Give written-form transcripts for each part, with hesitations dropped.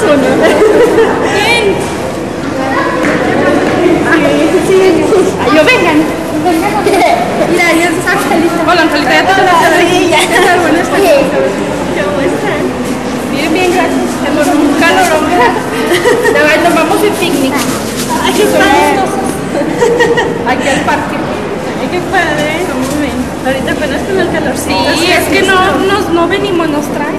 uno. ¿Quién? Yo vengan. Mira, yo soy Angelita. Hola, Angelita, ya te la ya está buenas tardes. ¿Cómo están? Bien, bien, gracias. Tenemos un calor, nos vamos de picnic. Ay, qué padre. Aquí al parque. Ay, qué padre. Muy bien. Ahorita apenas con el calor. Sí, es que no venimos, nos traen.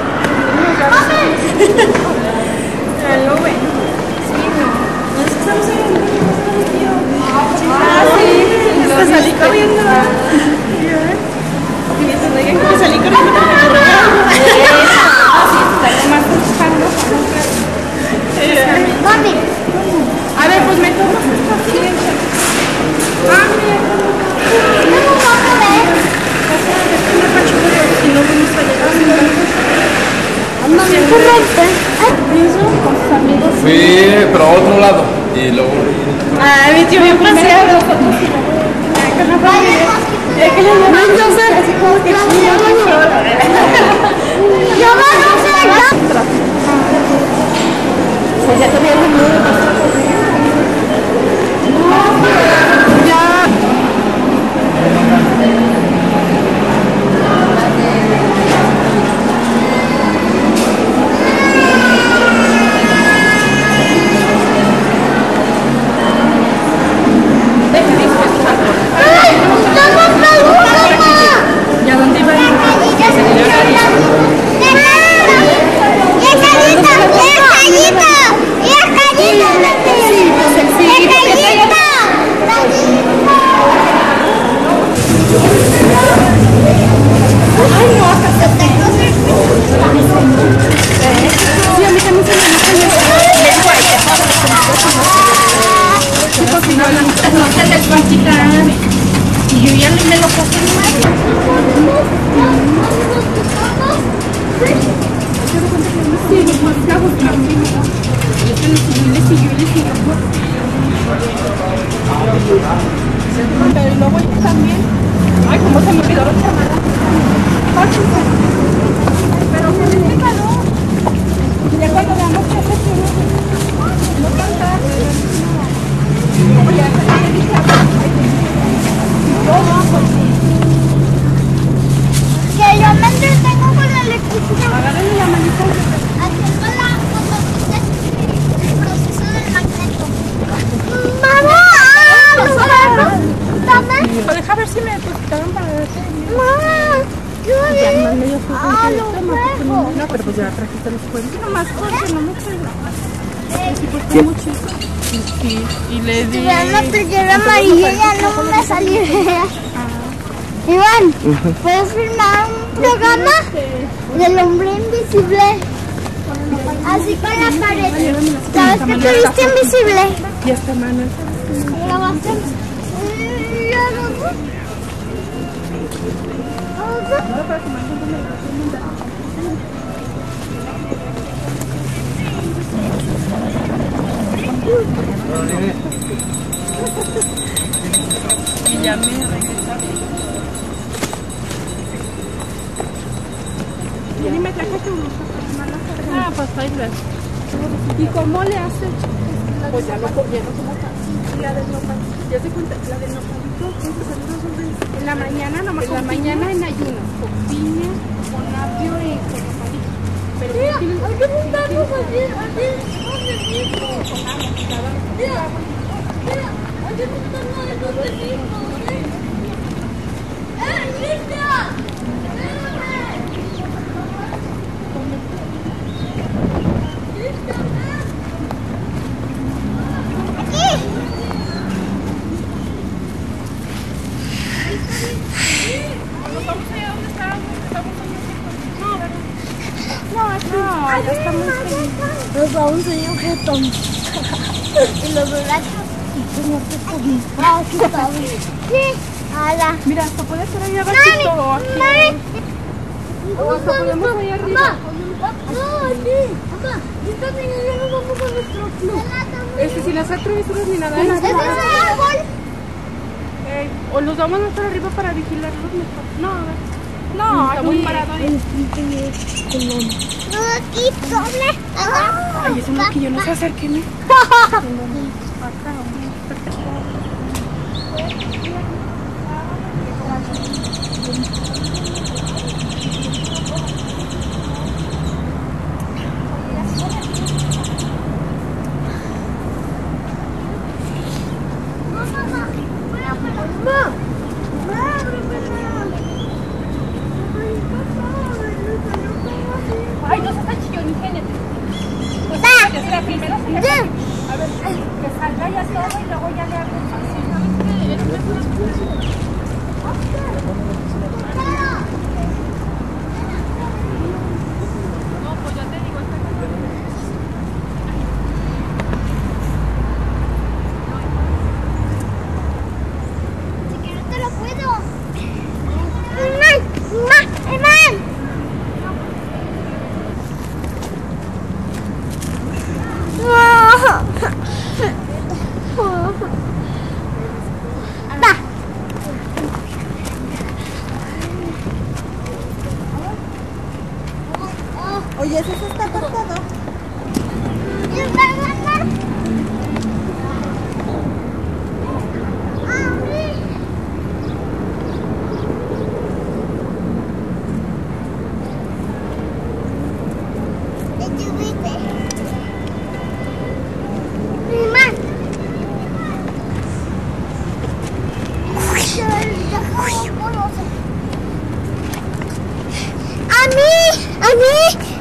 Algo bueno. Sí, no. Nos estamos hablando con el tío. Sí. Salí corriendo. Salí corriendo. A ver, pues me tomo esta ciencia. Ah, mira. No vamos a ver. Si no vamos a llegar. Fui, pero a otro lado. Y luego. Ah, mi tío bien paseado. Pues ya tenía el y yo ya me lo pasé mal. Sí, los más cabos también. Pero luego yo también. Ay, cómo se me olvidó la chamada. Pero que me calor. Ya cuando veamos que hace frío, no cantar. Que yo me entretengo con la electricidad. Agárrenle la manita. Haciendo el proceso del magneto. ¡Mamá! ¡Los perros! ¡Dame! Deja ver si me depositaron para verte. ¡Mamá! ¡Yo los perros! No, pero pues ya trajiste los cuentos. Nomás porque no me traigo. Sí, pues fue muy chico. Sí, y le di... Si vean la playera amarilla ya no me salió. Iván, ¿puedes filmar un programa del hombre invisible? Así con la pared. ¿Sabes que te viste invisible? Y esta mano. ¿Grabaste? Y ya me regresaron. Y me traje tu blusa. Ah, pues ahí ves. ¿Y cómo le haces? Pues ya lo cogieron como la del nopalito. Ya se cuenta, la del nopalito. En la mañana nomás. En la mañana en ayuno. Con piña, con apio y con nopalito. Pero Mira, hay que juntarnos así. Mira, hay que juntarnos esos vecinos. ¡Linda! ya está muy feliz. Nos va a enseñar un jetón. Y los borrachos. Ah, sí, está bien. Sí. Ala. Mira, hasta puede ser ahí abajito o aquí. O hasta podemos ahí arriba. No, aquí. Mamá, esta niña ya nos vamos a nuestro club. Si las travesuras ni nada. ¿Ese es el árbol? O los vamos a estar arriba para vigilarlos mejor. No, a ver. No, está muy parado ahí. No, aquí doble. Ay, es un moquillo, no se acerquen. Ay, no se está chillón, ingéniate. Pues primero sí. A ver, que salga ya todo y luego ya le hago así. No, pues ya te digo, Si que no te lo puedo. Oye, ¿eso está cortado? A mí.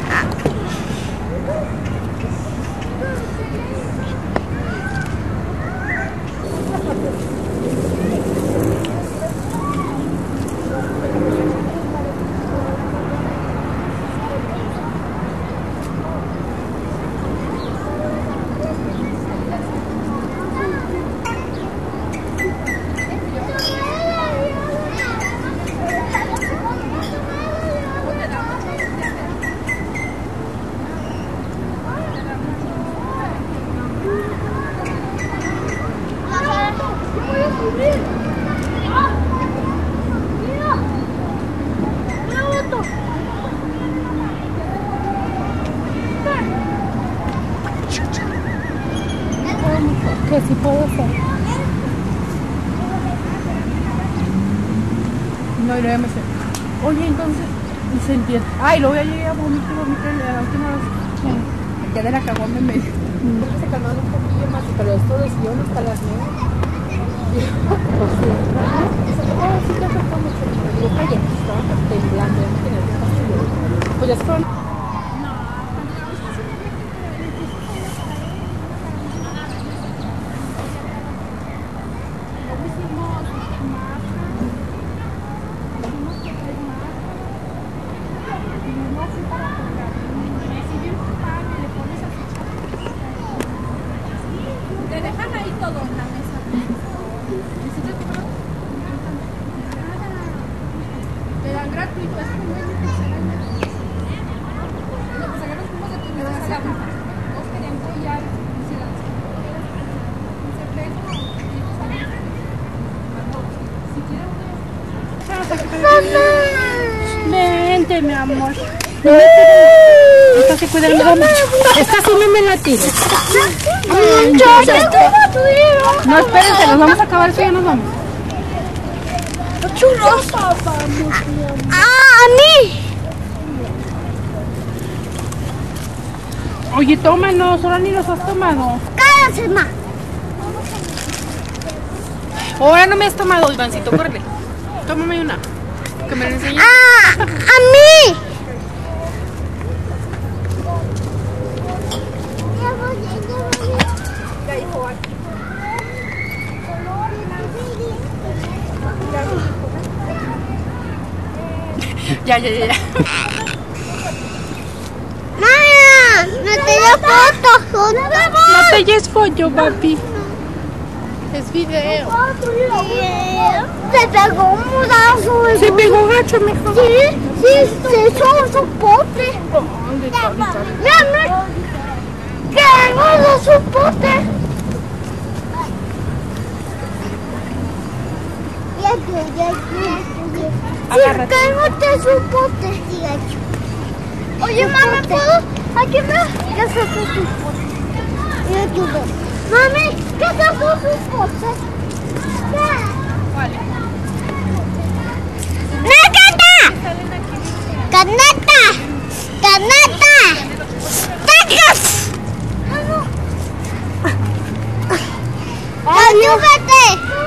Que sí puedo hacer. No, y luego me sé. Oye, entonces, y se entiende. Ay, luego ya llegué a vomitar la última vez. Ya de la caguama me dijo. Se calmaron un poquillo más, pero esto de sillón hasta las 9. Pues sí. Sí, ya fue como que me digo, oye, estaba temblando, ya me tenía que pasar. Pues ya se fueron. Te dejan ahí todo en la mesa. Te dan gratuito, es como el que se gana. Lo que sacan los cubos de tu mesa a la mano. Todos querían collares, felicidades. Si quieren, vente, mi amor. Esta se cuida el mucho. Esta sí no me la tires. No, espérense, nos vamos a acabar esto y ya nos vamos. Churros. A mí. Oye, tómanos, ahora ni los has tomado. Cállate, ma. Ahora no me has tomado, Ivancito, córrele. Tómame una. Que me la enseñes. A mí. Ya. Maya, no te dio fotos. No te lleves pollo, papi. Es video. Se pegó un mudazo. Se pegó gacho, mejor. Sí, se hizo un sopote. Mira, que hago sopote. Ya. Agárrate. Tengo este pote. Sí, gacho. Oye, mami, ¿puedo? Aquí me... ¿Qué es eso? YouTube. Mami, ¿qué es eso? Sus potes. ¿Qué? ¿Cuál? ¡Neta! ¡Caneta! ¡Caneta! ¡Tacas! ¡No chupete!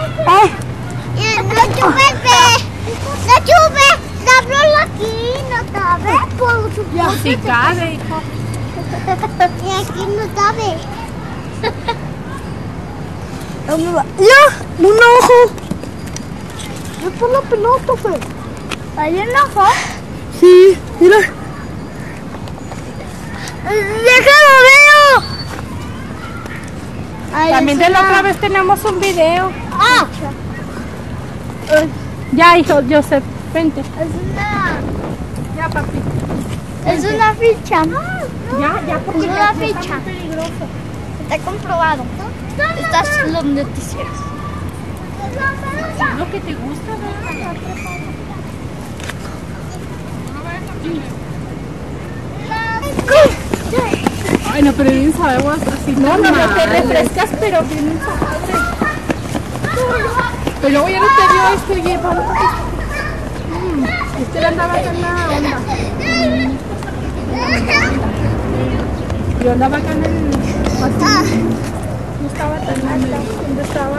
¡No chupete! ¡No chupe! ¡Dámelo aquí! ¡No cabe! Sí cabe, hijo. Y aquí no cabe. ¡Ya! ¡Un ojo! Es por la pelota, fe. ¿Hay un ojo? Sí, mira. ¡Déjalo, veo! También de la otra vez tenemos un video. ¡Ah! Ya, hijo, Joseph, vente. Es una... Ya, papi. Es una ficha. Ya, porque Es ya una está ficha. muy peligroso. Está comprobado. Estas son los noticieros. Lo que te gusta, ¿verdad? Ay, no, pero bien sabemos así. No, te refrescas, pero bien sabes. Pero luego ya no te dio esto y vamos a... Este le andaba acá en la onda. Yo andaba acá en el... Así. No estaba tan alta. ¿Dónde estaba?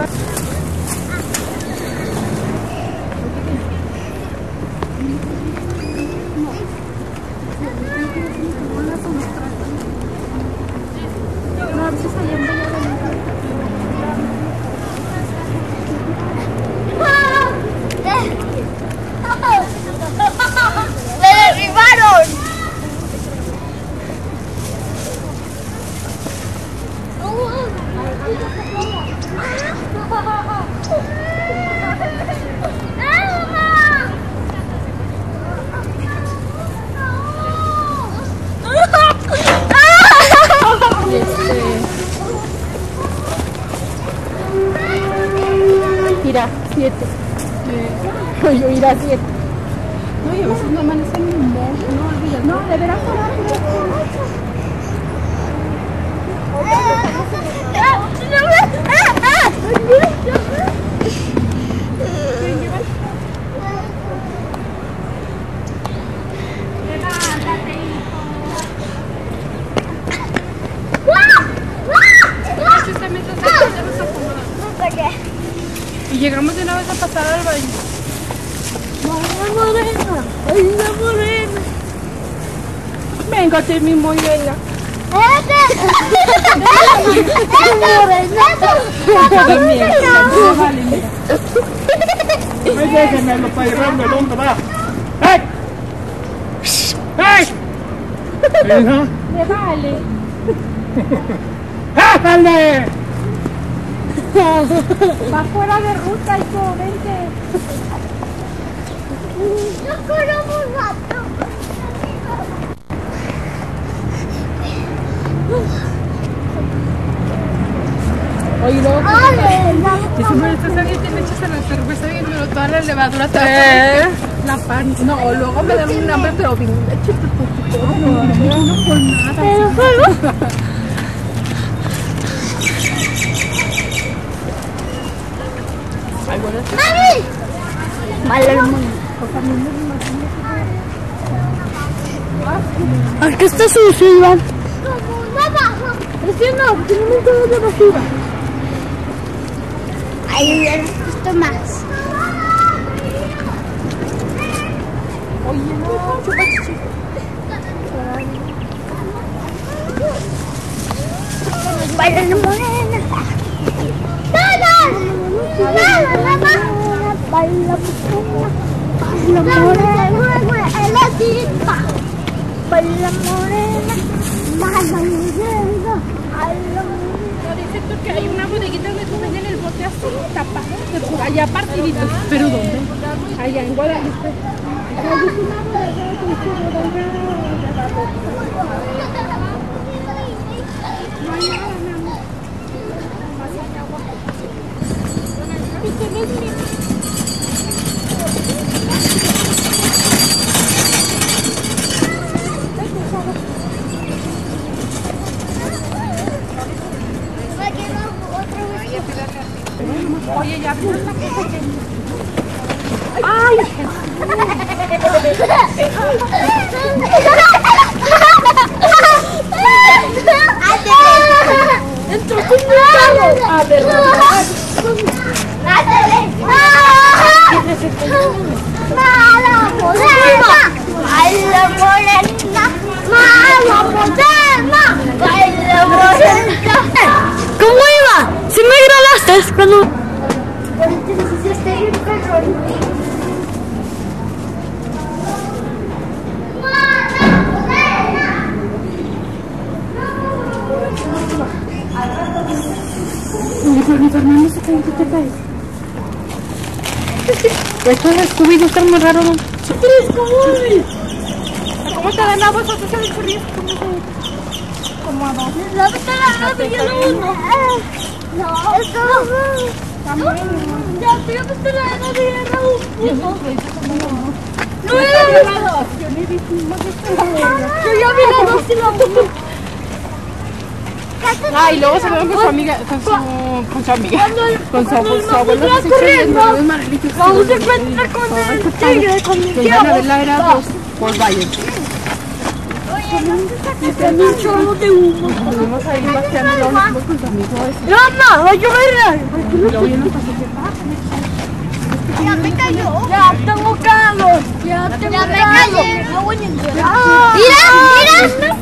¡Me derribaron! Mira, 7. Yo irá 7. No, y a veces no amanecen ni un modo. No, olvides. No, de veras y llegamos de una vez a pasar al baño. ¡Ay, la morena! Venga, te mismo y venga. Vale, mira. Déjenme, lo está llevando el hombre, va. ¡Hey! ¡Hey! ¿Venga? Me vale. ¡Ájale! Va fuera de ruta, hijo, vente. ¡No corramos rato! Oye, luego, ¡Ale! si siempre estás ahí, te le echas a la cerveza y pero toda la levadura te la pan. No, luego me dan un hambre, pero bien leche, no por nada. Pero solo... ¡Mami! Vale, Aquí está sucio, Iván. ¡Como abajo! Es que no, tiene un montón de basura. Ahí hubiera visto más. oye, no, chupa chichi. Baila la morena. ¡Nada! ¡Nada, mamá! Baila la morena. ¡Es la tipa! Baila morena. Baila morena. No, dice tú que hay una bodeguita donde tú venden el bote así, tapado, de por allá partiditos. ¿Pero dónde? Allá en Guadalupe. Allá es una bodega, no hay nada, mi amor. Hay agua. ¿Y qué me dice? ¿Cómo iba? ¿Sí me grabaste? Cuando... Mis hermanos se caen, ¿qué te caes? Esto es Scooby-Doo, está muy raro, ¿no? ¿Cómo te dan agua? ¿Eso se descurría? ¿Cómo a dos? No, esto... Ya, fíjate que la era de Raúl. No era de dos. Yo ya vi la dos y la puta. Ah, y luego se van con su amiga, con su amiga, con su abuelo. Vamos a encontrar con el tigre, con mi Que ya la vela era dos, pues vayan. un chorro de humo. Vamos a ir paseando con su amigo ese. ¡Mamá! ¡Va a llover! Y luego ya nos pasó que Ya me cayó. Ya tengo calor. Ya me cayó. Mira, mira.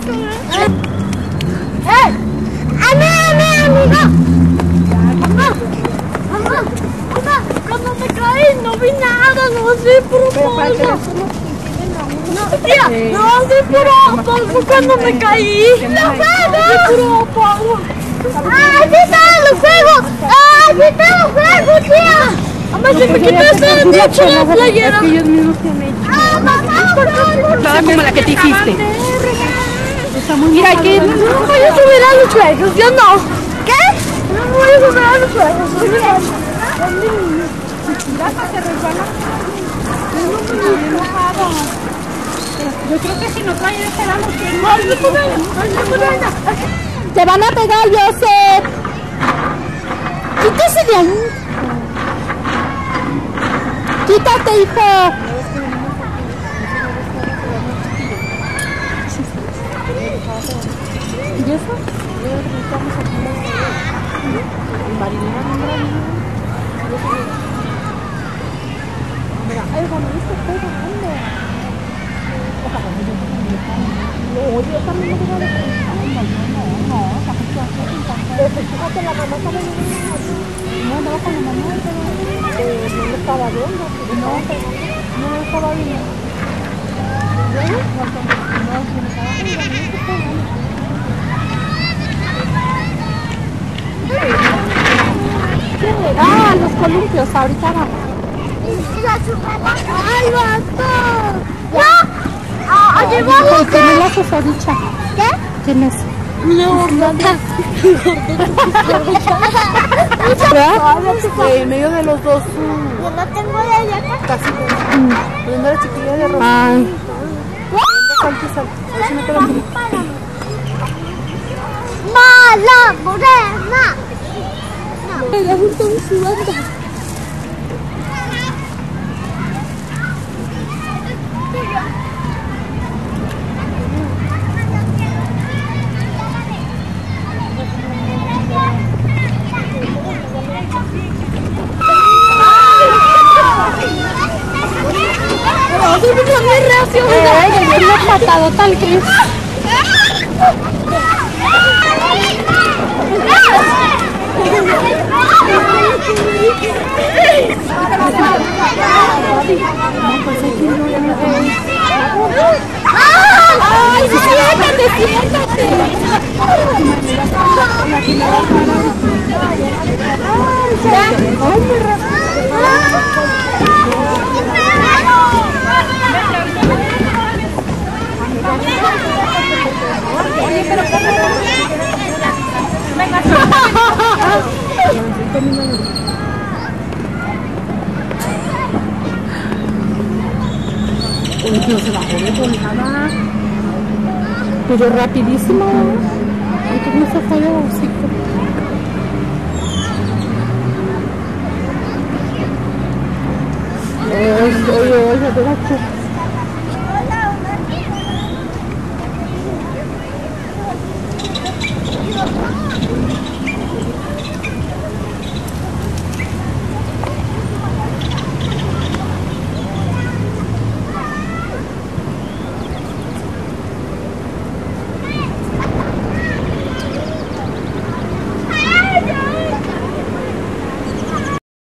Amigo. Mamá. Cuando me caí no vi nada, no sé por polvo. No, tía, no sé por polvo cuando me caí. ¡Los juegos! ¡Ah, sí están los juegos! ¡Ah, sí están los juegos, tía! Mamá, se me quitó esa dicha la playera. Es que ellos mismos te han hecho. ¡Ah, mamá! Toda como la que te hiciste. Mira, que no me voy a subir a los juegos, yo no. ¿Qué? No me voy a subir a los juegos. Yo creo que si no traen ese lado, Te van a pegar, Joseph. Quítese de ahí. Quítate, hijo. ¿Y eso? Estamos aquí en Marinera, mira, ay, bueno, esto está grande. No, yo también me voy a dejar. No, fíjate, la mamá estaba viendo. No, andaba con la mamá, pero no lo estaba viendo. No lo estaba viendo. No, ah, los columpios, ahorita vamos. ¡Ay, basta! ¡No! ¡Allí vamos! ¿Quién es la susodicha? ¿Qué? ¿Quién es? Una gordota. En medio de los dos. Yo no tengo de allá acá. Casi. Poniendo la chiquilla de ropa. Ay. ¡Mala morena! Ya estamos sudando. Es una patadota al que ¡Ay, siéntate, siéntate! no se bajó de volada. Pero rapidísimo. Entonces no se fue de hocico. Oye,